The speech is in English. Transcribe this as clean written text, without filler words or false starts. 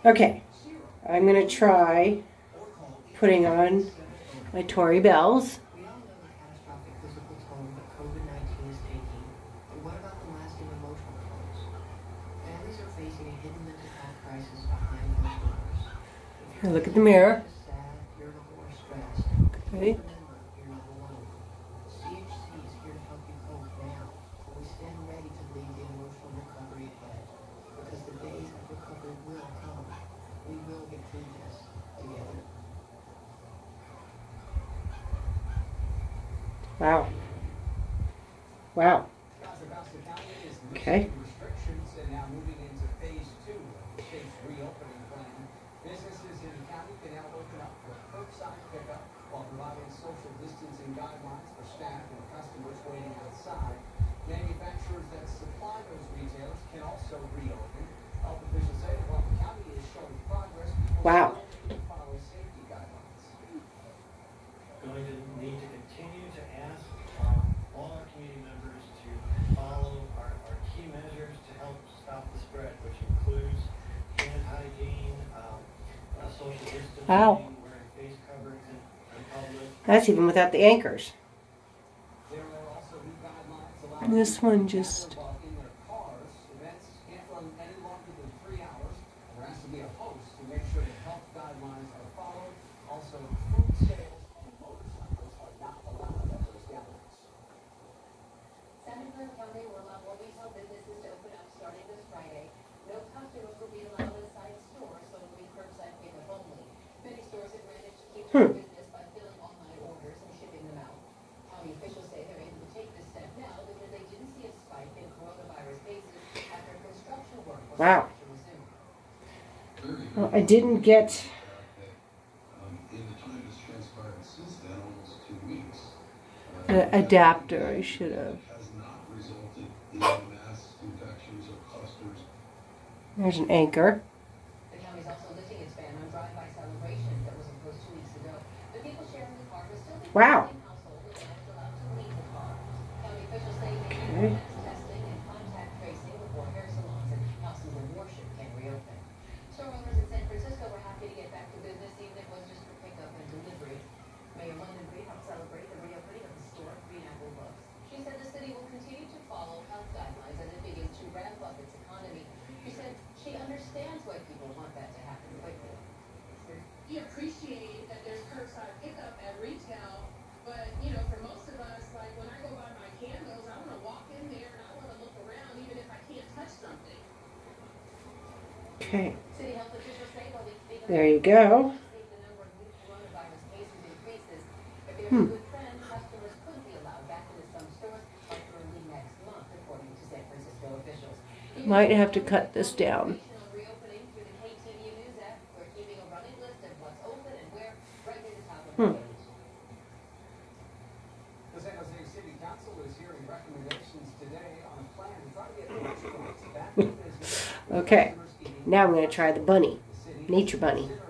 Okay, I'm going to try putting on my Tory bells. We all know the catastrophic physical toll that COVID-19 is taking, but what about the lasting emotional tolls? Families are facing a hidden mental health crisis behind those doors. Here, look at the mirror. Sad, irritable, or stressed, Okay. remember, you're not alone. CHC is here to help you cope now, and we stand ready to lead the emotional recovery ahead, because the days of recovery will come. We will get through this together. Wow. Wow. Okay. Restrictions and now moving into phase 2 of the state's reopening plan. Businesses in the county can now open up for curbside pickup while providing social distancing guidelines for staff and customers waiting outside. Manufacturers that supply those retailers can also reopen. Health officials say while the county is showing progress, people Wow. still need to follow safety guidelines. Going to need to continue to ask all our community members to follow our key measures to help stop the spread, which includes hand hygiene, social distancing, Wow. wearing face coverings in public. That's even without the anchors. There are also new guidelines And this one just... in their cars. Events can't run any longer than 3 hours. There has to be a host to make sure that health guidelines are followed. Also, food sales on motorcycles are not allowed at those gatherings. Santa Clara County will allow more retail businesses to open up starting this Friday. No customers will be allowed inside stores, so it will be curbside pickup only. Many stores have managed to keep their business by filling online orders and shipping them out. County officials say they're able to take this step now because they didn't see a spike in coronavirus cases after construction work was Wow. to resume. Well, I didn't get... In the time that's transpired since then, almost 2 weeks, the adapter. I should have. has not resulted in mass infections or clusters. There's an anchor. The county is also lifting its ban on drive-by celebrations that was imposed 2 weeks ago. The people sharing the car will still be Wow. in the household and those allowed to leave the car. County officials say they Okay. need testing and contact tracing before hair salons and houses of worship can reopen. Store owners in San Francisco were happy to get back to business, even if it was just for pickup and delivery. Mayor London Green helped celebrate the reopening of historic Green Apple Books. She said the city will continue to follow health guidelines as it begins to ramp up its economy. She said she understands why people want that to happen quickly. We appreciate that there's curbside pickup at retail, but for most of us, like when I go buy my candles, I want to walk in there and I want to look around even if I can't touch something. Okay. City health officials say while they There you go. the number of new coronavirus cases increases, if there's a good trend, customers could be allowed back into some stores by early next month, according to San Francisco officials. Might have to cut this down. Reopening through the KTVU News app, we're keeping a running list of what's open and where right near the top of the page. The San Jose City Council is hearing recommendations today on a plan to try to get restaurants back in business. Okay. Now I'm going to try the bunny. Nature bunny.